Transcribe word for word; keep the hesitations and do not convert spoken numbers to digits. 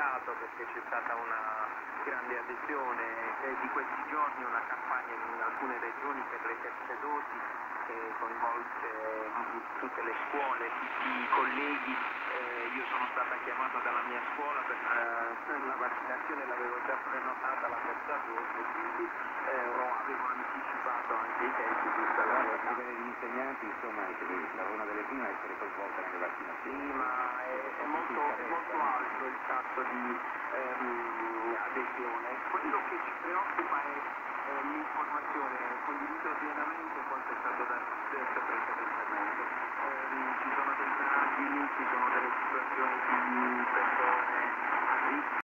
apprezzato perché c'è stata una grande adesione e di questi giorni una campagna in alcune regioni per le terze dosi che coinvolge tutte le scuole, tutti i colleghi. Eh, io sono stata chiamata dalla mia scuola per eh, la vaccinazione, l'avevo già prenotata la terza dose, quindi eh, ho- avevo anticipato anche i tempi di questa Però laurea. posso vedere gli insegnanti, insomma, che sarà una delle prime a essere coinvolte nelle Sì, vaccinazioni. ma è, è molto, è molto alto il tasso di ehm, adesione. Quello che ci preoccupa è eh, l'informazione, condivido pienamente quanto è stato detto precedentemente. Ehm, ci sono dei fragili, ci sono delle situazioni di persone a rischio.